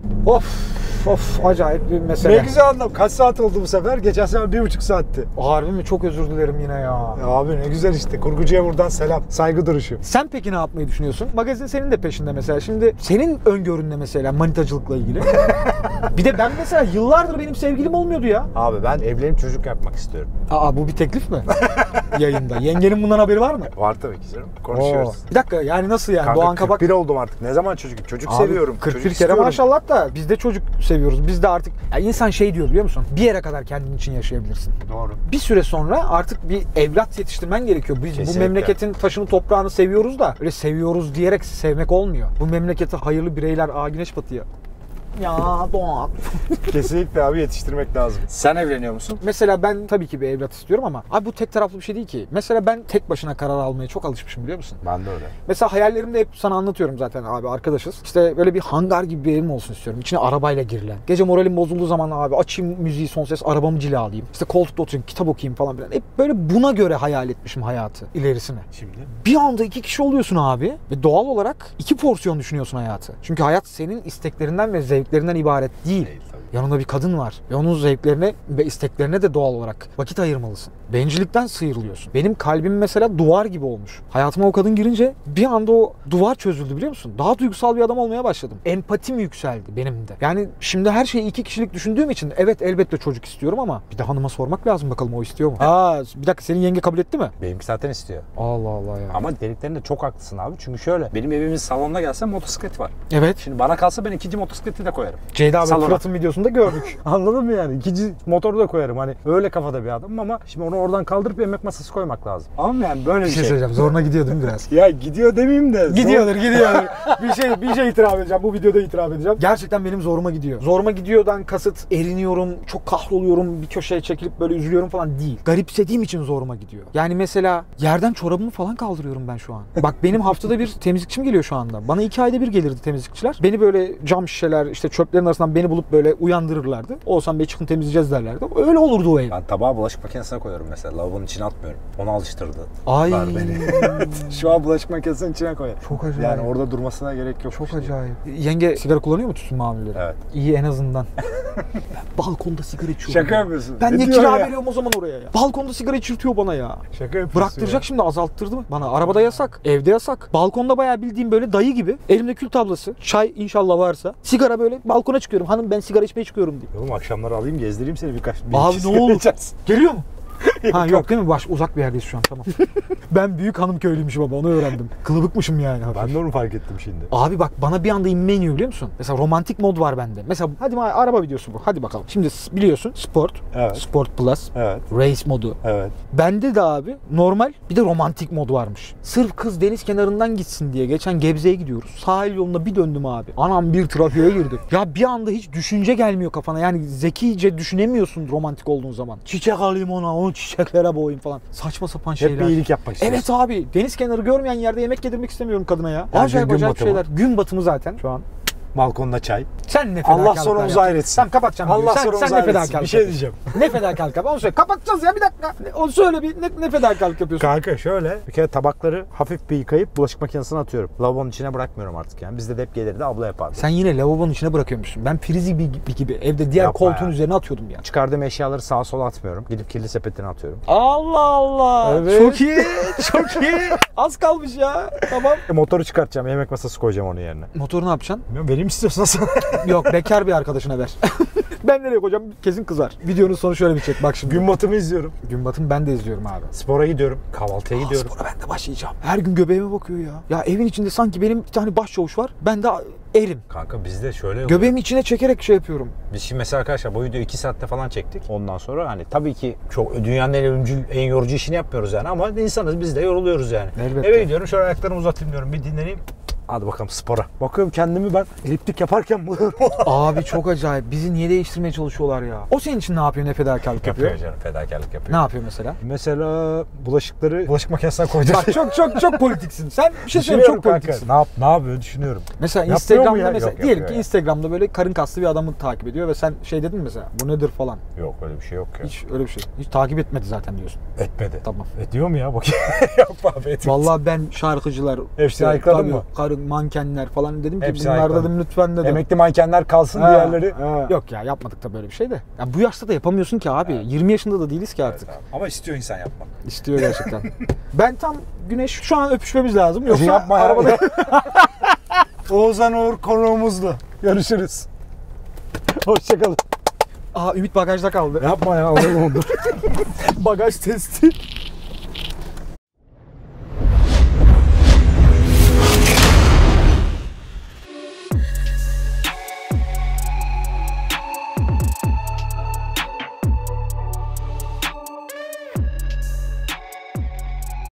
Of acayip bir mesele. Ne güzel anlam. Kaç saat oldu bu sefer? Geçen sefer 1,5 saatti. Harbi mi? Çok özür dilerim yine ya. Ya abi ne güzel işte. Kurgucuya buradan selam. Saygı duruşu. Sen peki ne yapmayı düşünüyorsun? Magazin senin de peşinde mesela. Şimdi senin öngörün ne mesela manitacılıkla ilgili? Bir de ben mesela yıllardır benim sevgilim olmuyordu ya. Abi ben evlenip çocuk yapmak istiyorum. Aa bu bir teklif mi? Yayında. Yengenin bundan haberi var mı? Var tabii ki canım. Konuşuyoruz. Bir dakika yani nasıl yani? Kanka Doğan Kabak 41 oldum artık. Ne zaman çocuk? Çocuk Abi, seviyorum. 41 çocuk kere istiyorum. maşallah da biz de çocuk seviyoruz. Biz de artık ya insan şey diyor biliyor musun? Bir yere kadar kendin için yaşayabilirsin. Doğru. Bir süre sonra artık bir evlat yetiştirmen gerekiyor. Biz bu Kesinlikle. memleketin taşını toprağını seviyoruz da öyle seviyoruz diyerek sevmek olmuyor. Bu memlekete hayırlı bireyler güneş batıyor. Ya Doğan. Kesinlikle abi yetiştirmek lazım. Sen evleniyor musun? Mesela ben tabii ki bir evlat istiyorum ama abi bu tek taraflı bir şey değil ki. Mesela ben tek başına karar almaya çok alışmışım biliyor musun? Ben de öyle. Mesela hayallerimde hep sana anlatıyorum zaten abi, arkadaşız. İşte böyle bir hangar gibi bir evim olsun istiyorum. İçine arabayla girilen. Gece moralim bozulduğu zaman abi açayım müziği son ses, arabamı cilalayayım. İşte koltukta oturayım, kitap okuyayım falan filan. Hep böyle buna göre hayal etmişim hayatı ilerisine. Şimdi? Bir anda 2 kişi oluyorsun abi ve doğal olarak 2 porsiyon düşünüyorsun hayatı. Çünkü hayat senin isteklerinden ve zevklerinden ibaret değil. Yanında bir kadın var ve onun zevklerine ve isteklerine de doğal olarak vakit ayırmalısın. Bencillikten sıyrılıyorsun. Benim kalbim mesela duvar gibi olmuş. Hayatıma o kadın girince bir anda o duvar çözüldü biliyor musun? Daha duygusal bir adam olmaya başladım. Empatim yükseldi benim de. Yani şimdi her şeyi 2 kişilik düşündüğüm için evet elbette çocuk istiyorum ama bir de hanıma sormak lazım bakalım o istiyor mu? Bir dakika senin yenge kabul etti mi? Benimki zaten istiyor. Allah Allah ya. Ama dediklerinde çok haklısın abi. Çünkü şöyle, benim evimin salonuna gelse motosiklet var. Evet. Şimdi bana kalsa ben ikinci motosikleti de koyarım. Ceyda ve Salona. Fırat'ın videosunda gördük. Anladın mı yani? İkinci motoru da koyarım. Hani öyle kafada bir adamım ama şimdi onu oradan kaldırıp yemek masası koymak lazım. Ama yani böyle Bir bir şey şey. söyleyeceğim. Zoruna gidiyor değil mi biraz? Ya gidiyor demeyeyim de. Gidiyordur. bir şey itiraf edeceğim. Bu videoda itiraf edeceğim. Gerçekten benim zoruma gidiyor. Zoruma gidiyordan kasıt eriniyorum, çok kahroluyorum, bir köşeye çekilip böyle üzülüyorum falan değil. Garipsediğim için zoruma gidiyor. Yani mesela yerden çorabımı falan kaldırıyorum ben şu an. Bak benim haftada bir temizlikçim geliyor şu anda. Bana 2 ayda bir gelirdi temizlikçiler. Beni böyle cam şişeler işte çöplerin arasından beni bulup böyle uyandırırlardı. Oğuzhan Bey çıkın temizleyeceğiz derlerdi. Öyle olurdu o ev. Ben tabağı bulaşık makinesine koyuyorum mesela. Lavabonun içine atmıyorum. Onu alıştırdı. Ay. Şu an bulaşık makinesinin içine koyarım. Çok acayip. Yani orada durmasına gerek yok. Çok işte. acayip. Yenge sigara kullanıyor mu tütün mamulleri? Evet. İyi en azından. Balkonda sigara içiyor. Şaka bana. yapıyorsun. Ben Ne niye diyorsun kira ya? veriyorum o zaman oraya ya? Balkonda sigara içirtiyor bana ya. Şaka yapıyorsun. Bıraktıracak şimdi, azalttırdı mı? Bana arabada yasak, evde yasak. Balkonda bayağı bildiğim böyle dayı gibi. Elimde kül tablası, çay inşallah varsa. Sigara böyle balkona çıkıyorum. Hanım ben sigara içmeye çıkıyorum diye. Oğlum akşamları alayım gezdireyim seni birkaç. Abi iki ne sigara olur. içersin. Geliyor mu? Ha yok değil mi? Uzak bir yerdeyiz şu an, tamam. Ben büyük hanım köylüymüşüm ama onu öğrendim. Kılıbıkmışım yani. Ben de onu fark ettim şimdi. Abi bak bana bir anda inme iniyor biliyor musun? Mesela romantik mod var bende. Mesela hadi araba videosu bu. Hadi bakalım. Şimdi biliyorsun sport, Evet. sport plus, Evet. race modu. Evet. Bende de abi normal bir de romantik mod varmış. Sırf kız deniz kenarından gitsin diye geçen Gebze'ye gidiyoruz. Sahil yolunda bir döndüm abi. Anam bir trafiğe girdik. Ya bir anda hiç düşünce gelmiyor kafana. Yani zekice düşünemiyorsun romantik olduğun zaman. Çiçek alayım ona, onu çiçeklere boğayım falan. Saçma sapan şeyler. Hep bir iyilik yapmak istiyorsun. Evet abi. Deniz kenarı görmeyen yerde yemek yedirmek istemiyorum kadına ya. Her Acayip gün gün acayip batımı. şeyler. Gün batımı zaten şu an. Balkonda çay. Sen ne Allah fedakarlıklar sonumuzu yaptın. hayretsin. Tamam kapatacağım. Allah sen sonumuzu ne hayretsin. fedakarlık Bir şey yapıyorsun? diyeceğim. Ne fedakarlık yap? Onu söyle. Kapatacağız ya bir dakika. Onu söyle bir ne fedakarlık yapıyorsun? Kanka şöyle bir kere tabakları hafif bir yıkayıp bulaşık makinesine atıyorum. Lavabonun içine bırakmıyorum artık yani. Bizde de hep gelirdi abla yapardı. Sen yine lavabonun içine bırakıyormuşsun. Ben prizi gibi evde diğer Yapma koltuğun ya. üzerine atıyordum ya. Çıkardığım eşyaları sağa sola atmıyorum. Gidip kirli sepetine atıyorum. Allah Allah. Evet. Çok iyi. Çok iyi. Az kalmış ya. Tamam. Motoru çıkartacağım. Yemek masası koyacağım onun yerine. Motoru ne yapacaksın? Bilmiyorum, vereyim istiyorsan sana. Yok bekar bir arkadaşına ver. Ben nereye koyacağım? Kesin kızar. Videonun sonu şöyle bir çek. Bak şimdi. Gün batımı izliyorum. Gün batımı ben de izliyorum abi. Spora gidiyorum. Kahvaltıya gidiyorum. Spora ben de başlayacağım. Her gün göbeğime bakıyor ya. Ya evin içinde sanki benim bir tane başçavuş var. Ben de erim. Kanka bizde şöyle oluyor. Göbeğimi içine çekerek şey yapıyorum. Biz şimdi mesela arkadaşlar bu videoyu 2 saatte falan çektik. Ondan sonra hani tabii ki çok dünyanın en ölümcül, en yorucu işini yapmıyoruz yani ama insanız biz de yoruluyoruz yani. Elbette. Eve gidiyorum şöyle ayaklarımı uzatayım diyorum bir dinleneyim. Hadi bakalım spora. Bakıyorum kendimi ben eliptik yaparken buluyorum. Abi çok acayip. Bizi niye değiştirmeye çalışıyorlar ya? O senin için ne yapıyor? Ne fedakarlık yapıyor? Yapıyor canım, fedakarlık yapıyor. Ne yapıyor mesela? Mesela bulaşık makinesine koyacağız. Bak çok politiksin. Sen bir şey söyleyeyim, çok politiksin. Ne yapıyor düşünüyorum. Mesela Yapıyor mu Instagram'da ya? mesela Yok, diyelim yapıyor ki ya. Instagram'da böyle karın kaslı bir adamı takip ediyor ve sen şey dedin mi mesela bu nedir falan. Yok öyle bir şey yok ya. Hiç öyle bir şey. Hiç takip etmedi zaten diyorsun. Etmedi. Tamam. Ediyor mu ya? Bakayım. Yok abi etmedi. Vallahi ben şarkıcılar, Hepsini ayıkladın tabii mı? Karın, mankenler falan dedim ki Hepsini bunlar ayıkladım. dedim lütfen dedim. Emekli mankenler kalsın Ha, diğerleri. ha. Yok ya yapmadık da böyle bir şey de. Ya bu yaşta da yapamıyorsun ki abi. 20 yaşında da değiliz ki artık. Evet abi. Ama istiyor insan yapmak. İstiyor gerçekten. Ben tam Güneş şu an öpüşmemiz lazım. Yoksa Yapma ya. arabada Oğuzhan Uğur konuğumuzdu. Görüşürüz. Hoşçakalın. Aa Ümit bagajda kaldı. Yapma ya. Olur mu? Bagaj testi.